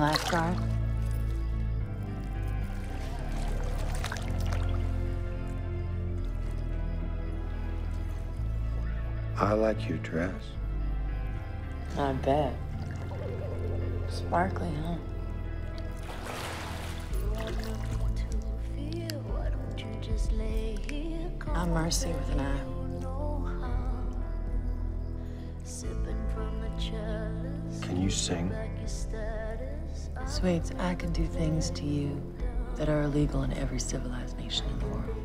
lifeguard? I like your dress. I bet. Sparkly, huh? I'm Merci with an I. Can you sing? Sweets, I could do things to you that are illegal in every civilized nation in the world.